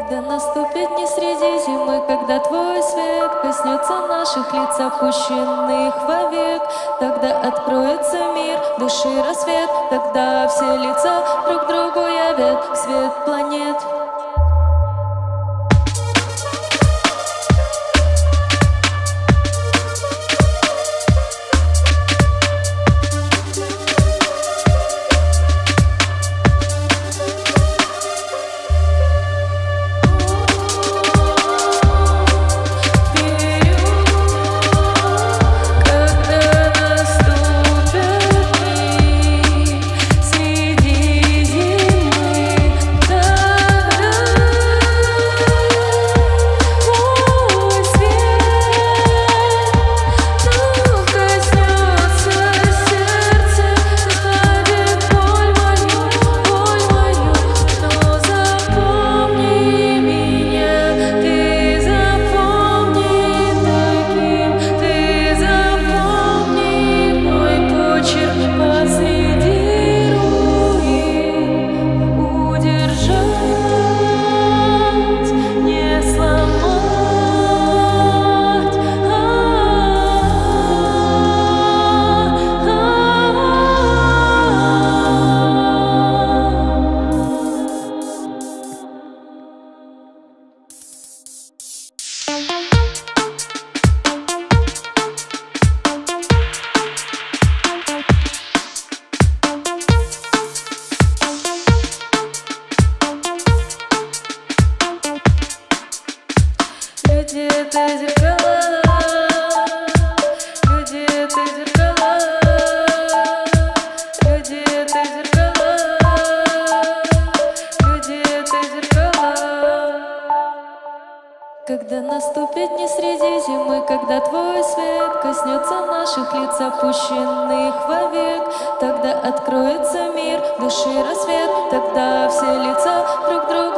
Когда наступит дни среди зимы, когда твой свет коснется наших лиц, опущенных вовек, тогда откроется мир, души рассвет, тогда все лица друг другу явят свет планет. Когда наступит дни среди зимы, когда твой свет коснется наших лиц, опущенных вовек, тогда откроется мир, души рассвет, тогда все лица друг другу